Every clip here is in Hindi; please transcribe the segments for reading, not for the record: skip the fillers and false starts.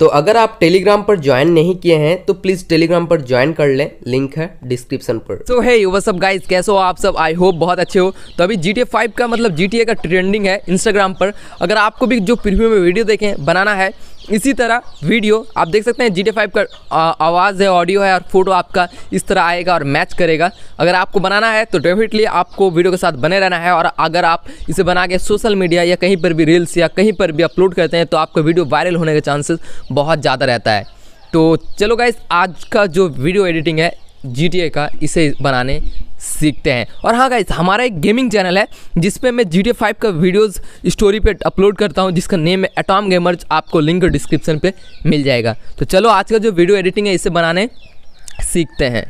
तो अगर आप टेलीग्राम पर ज्वाइन नहीं किए हैं तो प्लीज़ टेलीग्राम पर ज्वाइन कर लें, लिंक है डिस्क्रिप्शन पर। So hey what's up guys, कैसे हो आप सब? आई होप बहुत अच्छे हो। तो अभी GTA 5 का मतलब GTA का ट्रेंडिंग है इंस्टाग्राम पर। अगर आपको भी जो प्रीव्यू में वीडियो देखें बनाना है इसी तरह वीडियो, आप देख सकते हैं GTA 5 का आवाज़ है, ऑडियो है और फोटो आपका इस तरह आएगा और मैच करेगा। अगर आपको बनाना है तो डेफिनेटली आपको वीडियो के साथ बने रहना है। और अगर आप इसे बना के सोशल मीडिया या कहीं पर भी रील्स या कहीं पर भी अपलोड करते हैं तो आपका वीडियो वायरल होने के चांसेस बहुत ज़्यादा रहता है। तो चलो गाइस, आज का जो वीडियो एडिटिंग है GTA का, इसे बनाने सीखते हैं। और हाँ गाइस, हमारा एक गेमिंग चैनल है जिसपे मैं GTA 5 का वीडियोस स्टोरी पे अपलोड करता हूँ, जिसका नेम है एटॉम गेमर्स। आपको लिंक डिस्क्रिप्शन पे मिल जाएगा। तो चलो आज का जो वीडियो एडिटिंग है इसे बनाने सीखते हैं।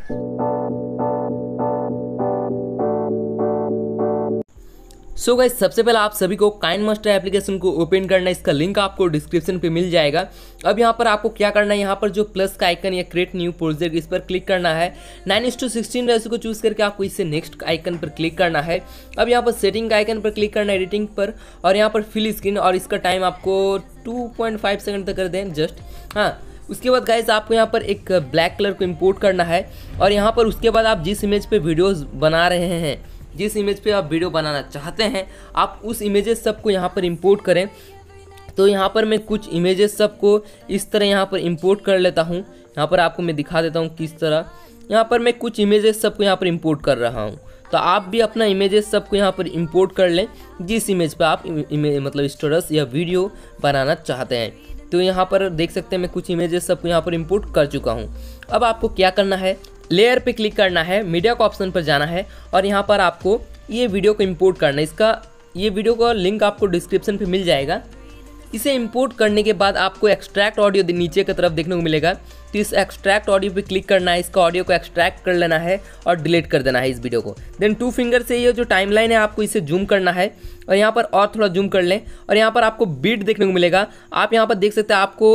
सो गाइस, सबसे पहले आप सभी को काइनमास्टर एप्लीकेशन को ओपन करना है। इसका लिंक आपको डिस्क्रिप्शन पे मिल जाएगा। अब यहाँ पर आपको क्या करना है, यहाँ पर जो प्लस का आइकन या क्रिएट न्यू प्रोजेक्ट, इस पर क्लिक करना है। 9:16 रेशो को चूज करके आपको इससे नेक्स्ट आइकन पर क्लिक करना है। अब यहाँ पर सेटिंग का आइकन पर क्लिक करना है, एडिटिंग पर, और यहाँ पर फिल स्क्रीन, और इसका टाइम आपको 2.5 सेकंड तक कर दें जस्ट। हाँ, उसके बाद गाइस आपको यहाँ पर एक ब्लैक कलर को इम्पोर्ट करना है। और यहाँ पर उसके बाद आप जिस इमेज पे वीडियोज़ बना रहे हैं, जिस इमेज पे आप वीडियो बनाना चाहते हैं, आप उस इमेजेस सबको यहाँ पर इंपोर्ट करें। तो यहाँ पर मैं कुछ इमेजेस सबको इस तरह यहाँ पर इंपोर्ट कर लेता हूँ। यहाँ पर आपको मैं दिखा देता हूँ किस तरह। यहाँ पर मैं कुछ इमेजेस सबको यहाँ पर इंपोर्ट कर रहा हूँ। तो आप भी अपना इमेजेस सबको यहाँ पर इंपोर्ट कर लें जिस इमेज पर आप मतलब स्टेटस या वीडियो बनाना चाहते हैं। तो यहाँ पर देख सकते हैं मैं कुछ इमेजेस सबको यहाँ पर इंपोर्ट कर चुका हूँ। अब आपको क्या करना है, लेयर पे क्लिक करना है, मीडिया का ऑप्शन पर जाना है और यहाँ पर आपको ये वीडियो को इंपोर्ट करना है। ये वीडियो का लिंक आपको डिस्क्रिप्शन पे मिल जाएगा। इसे इंपोर्ट करने के बाद आपको एक्सट्रैक्ट ऑडियो नीचे की तरफ देखने को मिलेगा। तो इस एक्सट्रैक्ट ऑडियो पे क्लिक करना है, इसका ऑडियो को एक्सट्रैक्ट कर लेना है और डिलीट कर देना है इस वीडियो को। देन 2 फिंगर से ये जो टाइमलाइन है आपको इसे जूम करना है और यहाँ पर और थोड़ा जूम कर लें और यहाँ पर आपको बीट देखने को मिलेगा। आप यहाँ पर देख सकते हैं आपको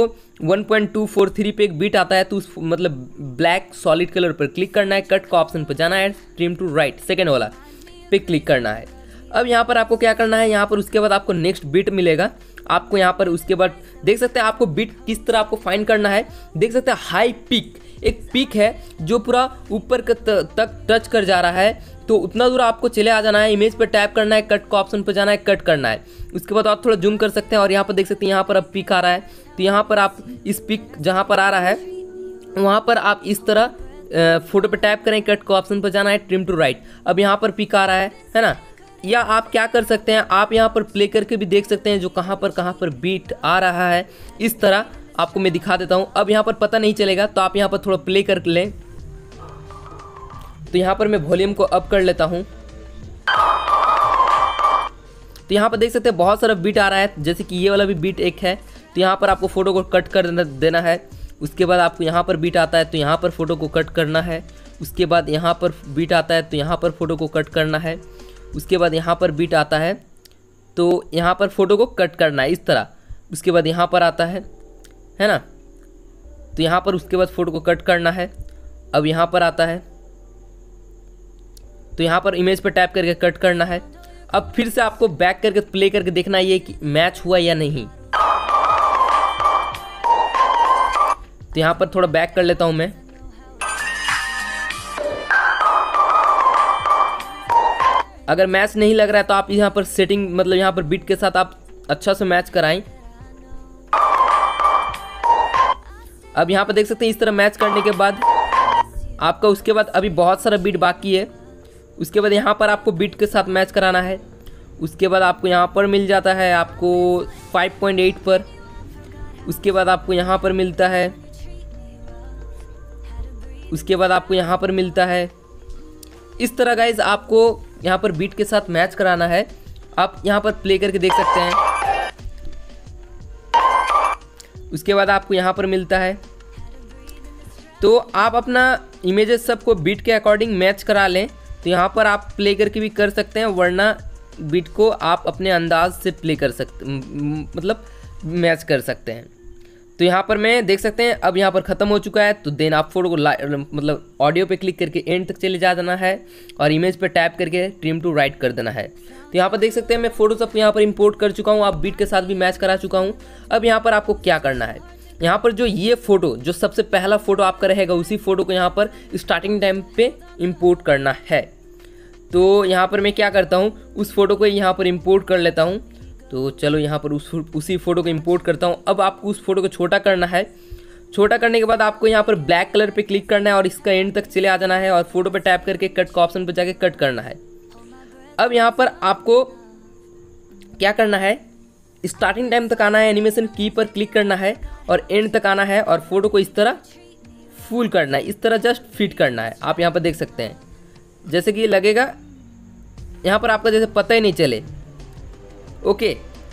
1.243 पे एक बीट आता है। तो उस मतलब ब्लैक सॉलिड कलर पर क्लिक करना है, कट का ऑप्शन पर जाना है, ट्रिम टू राइट सेकेंड वाला पे क्लिक करना है। अब यहाँ पर आपको क्या करना है, यहाँ पर उसके बाद आपको नेक्स्ट बीट मिलेगा। आपको यहाँ पर उसके बाद देख सकते हैं आपको बीट किस तरह आपको फाइंड करना है। देख सकते हैं हाई पीक, एक पीक है जो पूरा ऊपर तक टच कर जा रहा है। तो उतना दूर आपको चले आ जाना है, इमेज पे टैप करना है, कट का ऑप्शन पर जाना है, कट करना है। उसके बाद आप थोड़ा जूम कर सकते हैं और यहाँ पर देख सकते हैं यहाँ पर अब पीक आ रहा है। तो यहाँ पर आप इस पीक जहाँ पर आ रहा है वहाँ पर आप इस तरह फोटो पे टैप करें, कट का ऑप्शन पर जाना है, ट्रिम टू राइट। अब यहाँ पर पीक आ रहा है ना। या आप क्या कर सकते हैं, आप यहाँ पर प्ले करके भी देख सकते हैं जो कहाँ पर बीट आ रहा है। इस तरह आपको मैं दिखा देता हूँ। अब यहाँ पर पता नहीं चलेगा तो आप यहाँ पर थोड़ा प्ले कर लें। तो यहाँ पर मैं वॉल्यूम को अप कर लेता हूँ। तो यहाँ पर देख सकते हैं बहुत सारा बीट आ रहा है, जैसे कि ये वाला भी बीट एक है। तो यहाँ पर आपको फोटो को कट कर देना है। उसके बाद आपको यहाँ पर बीट आता है तो यहाँ पर फोटो को कट करना है। उसके बाद यहाँ पर बीट आता है तो यहाँ पर फोटो को कट करना है। उसके बाद यहाँ पर बीट आता है तो यहाँ पर फोटो को कट करना है इस तरह। उसके बाद यहाँ पर आता है ना, तो यहाँ पर उसके बाद फोटो को कट करना है। अब यहाँ पर आता है तो यहाँ पर इमेज पर टैप करके कट करना है। अब फिर से आपको बैक करके प्ले करके देखना है ये कि मैच हुआ या नहीं। तो यहाँ पर थोड़ा बैक कर लेता हूँ मैं। अगर मैच नहीं लग रहा है तो आप यहाँ पर सेटिंग मतलब यहाँ पर बीट के साथ आप अच्छा से मैच कराएं। अब यहाँ पर देख सकते हैं इस तरह मैच करने के बाद आपका उसके बाद अभी बहुत सारा बीट बाकी है। उसके बाद यहाँ पर आपको बीट के साथ मैच कराना है। उसके बाद आपको यहाँ पर मिल जाता है आपको 5.8 पर। उसके बाद आपको यहाँ पर मिलता है, उसके बाद आपको यहाँ पर मिलता है। इस तरह गाइज आपको यहाँ पर बीट के साथ मैच कराना है। आप यहाँ पर प्ले करके देख सकते हैं। उसके बाद आपको यहाँ पर मिलता है। तो आप अपना इमेजेस सबको बीट के अकॉर्डिंग मैच करा लें। तो यहाँ पर आप प्ले करके भी कर सकते हैं, वरना बीट को आप अपने अंदाज से प्ले कर सकते मतलब मैच कर सकते हैं। तो यहाँ पर मैं देख सकते हैं अब यहाँ पर ख़त्म हो चुका है। तो देन आप फोटो को मतलब ऑडियो पे क्लिक करके एंड तक चले जाना है और इमेज पे टैप करके ट्रिम टू राइट कर देना है। तो यहाँ पर देख सकते हैं मैं फोटो सब यहाँ पर इंपोर्ट कर चुका हूँ, आप बीट के साथ भी मैच करा चुका हूँ। अब यहाँ पर आपको क्या करना है, यहाँ पर जो ये फ़ोटो, जो सबसे पहला फ़ोटो आपका रहेगा, उसी फ़ोटो को यहाँ पर स्टार्टिंग टाइम पे इंपोर्ट करना है। तो यहाँ पर मैं क्या करता हूँ, उस फ़ोटो को यहाँ पर इंपोर्ट कर लेता हूँ। तो चलो यहाँ पर उसी फ़ोटो को इंपोर्ट करता हूँ। अब आपको उस फ़ोटो को छोटा करना है। छोटा करने के बाद आपको यहाँ पर ब्लैक कलर पे क्लिक करना है और इसका एंड तक चले आ जाना है और फोटो पे टैप करके कट का ऑप्शन पे जाके कट करना है। अब यहाँ पर आपको क्या करना है, स्टार्टिंग टाइम तक आना है, एनिमेशन की पर क्लिक करना है और एंड तक आना है और फोटो को इस तरह फुल करना है, इस तरह जस्ट फिट करना है। आप यहाँ पर देख सकते हैं जैसे कि लगेगा यहाँ पर आपका जैसे पता ही नहीं चले। ओके,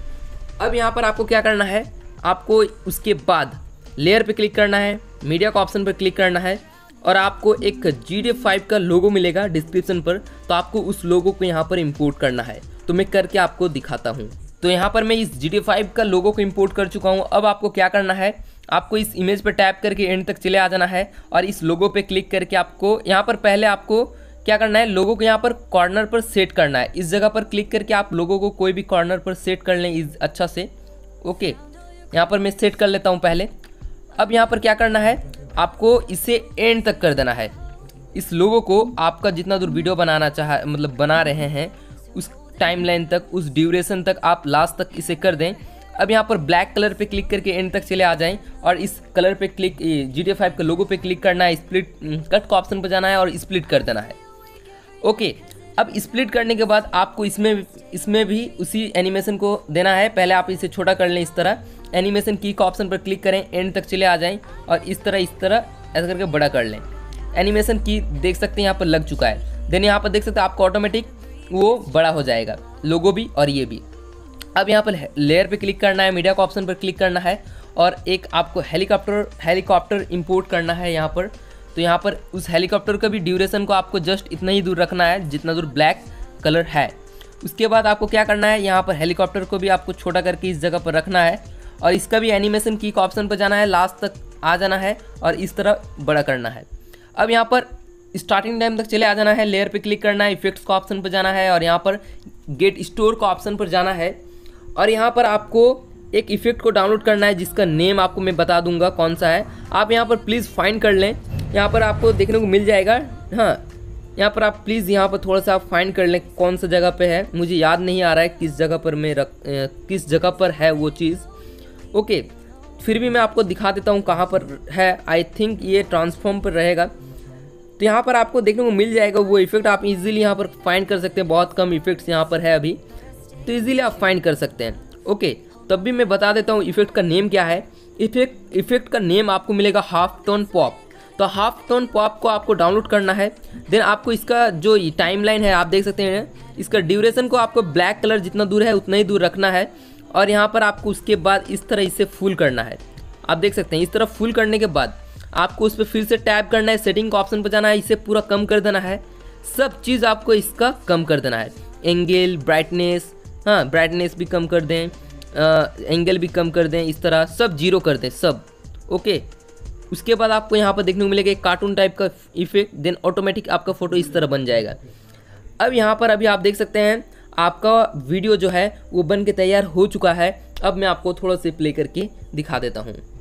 अब यहाँ पर आपको क्या करना है, आपको उसके बाद लेयर पे क्लिक करना है, मीडिया का ऑप्शन पर क्लिक करना है और आपको एक GTA 5 का लोगो मिलेगा डिस्क्रिप्शन पर। तो आपको उस लोगो को यहाँ पर इंपोर्ट करना है। तो मैं करके आपको दिखाता हूँ। तो यहाँ पर मैं इस GTA 5 का लोगो को इंपोर्ट कर चुका हूँ। अब आपको क्या करना है, आपको इस इमेज पर टैप करके एंड तक चले आ जाना है और इस लोगो पे क्लिक करके आपको यहाँ पर पहले आपको क्या करना है, लोगो को यहाँ पर कॉर्नर पर सेट करना है। इस जगह पर क्लिक करके आप लोगों को कोई भी कॉर्नर पर सेट कर लें अच्छा से। ओके, यहाँ पर मैं सेट कर लेता हूँ पहले। अब यहाँ पर क्या करना है, आपको इसे एंड तक कर देना है। इस लोगो को आपका जितना दूर वीडियो बनाना मतलब बना रहे हैं उस टाइमलाइन तक, उस ड्यूरेशन तक आप लास्ट तक इसे कर दें। अब यहाँ पर ब्लैक कलर पे क्लिक करके एंड तक चले आ जाएं और इस कलर पे क्लिक GTA 5 का लोगो पे क्लिक करना है, स्प्लिट कट का ऑप्शन पर जाना है और स्प्लिट कर देना है। ओके, अब स्प्लिट करने के बाद आपको इसमें भी उसी एनिमेशन को देना है। पहले आप इसे छोटा कर लें, इस तरह एनिमेशन की का ऑप्शन पर क्लिक करें, एंड तक चले आ जाएं और इस तरह ऐसा करके बड़ा कर लें। एनिमेशन की देख सकते हैं यहाँ पर लग चुका है। देन यहाँ पर देख सकते हैं आपको ऑटोमेटिक वो बड़ा हो जाएगा, लोगो भी और ये भी। अब यहाँ पर लेयर पे क्लिक करना है, मीडिया का ऑप्शन पर क्लिक करना है और एक आपको हेलीकॉप्टर इंपोर्ट करना है यहाँ पर। तो यहाँ पर उस हेलीकॉप्टर का भी ड्यूरेशन को आपको जस्ट इतना ही दूर रखना है जितना दूर ब्लैक कलर है। उसके बाद आपको क्या करना है, यहाँ पर हेलीकॉप्टर को भी आपको छोटा करके इस जगह पर रखना है और इसका भी एनिमेशन की का ऑप्शन पर जाना है, लास्ट तक आ जाना है और इस तरह बड़ा करना है। अब यहाँ पर स्टार्टिंग टाइम तक चले आ जाना है, लेयर पे क्लिक करना है, इफेक्ट्स का ऑप्शन पर जाना है और यहाँ पर गेट स्टोर का ऑप्शन पर जाना है और यहाँ पर आपको एक इफेक्ट को डाउनलोड करना है जिसका नेम आपको मैं बता दूंगा कौन सा है। आप यहाँ पर प्लीज़ फाइंड कर लें, यहाँ पर आपको देखने को मिल जाएगा। हाँ, यहाँ पर आप प्लीज़ यहाँ पर थोड़ा सा फाइंड कर लें कौन सा जगह पे है। मुझे याद नहीं आ रहा है किस जगह पर है वो चीज़। ओके, फिर भी मैं आपको दिखा देता हूँ कहाँ पर है। आई थिंक ये ट्रांसफॉर्म पर रहेगा। तो यहाँ पर आपको देखने को मिल जाएगा वो इफेक्ट। आप इजीली यहाँ पर फाइंड कर सकते हैं, बहुत कम इफेक्ट्स यहाँ पर है अभी, तो इजीली आप फाइंड कर सकते हैं। ओके, तब भी मैं बता देता हूँ इफेक्ट का नेम क्या है। इफेक्ट का नेम आपको मिलेगा हाफ टोन पॉप। तो हाफ टोन पॉप को आपको डाउनलोड करना है। देन आपको इसका जो टाइमलाइन है आप देख सकते हैं, इसका ड्यूरेशन को आपको ब्लैक कलर जितना दूर है उतना ही दूर रखना है और यहाँ पर आपको उसके बाद इस तरह इसे फुल करना है। आप देख सकते हैं इस तरह फुल करने के बाद आपको उस पर फिर से टैप करना है, सेटिंग का ऑप्शन पर जाना है, इसे पूरा कम कर देना है। सब चीज़ आपको इसका कम कर देना है। एंगल, ब्राइटनेस, हाँ ब्राइटनेस भी कम कर दें, एंगल भी कम कर दें, इस तरह सब जीरो कर दें सब। ओके, उसके बाद आपको यहाँ पर देखने को मिलेगा एक कार्टून टाइप का इफेक्ट। देन ऑटोमेटिक आपका फ़ोटो इस तरह बन जाएगा। अब यहाँ पर अभी आप देख सकते हैं आपका वीडियो जो है वो बन के तैयार हो चुका है। अब मैं आपको थोड़ा सा प्ले करके दिखा देता हूँ।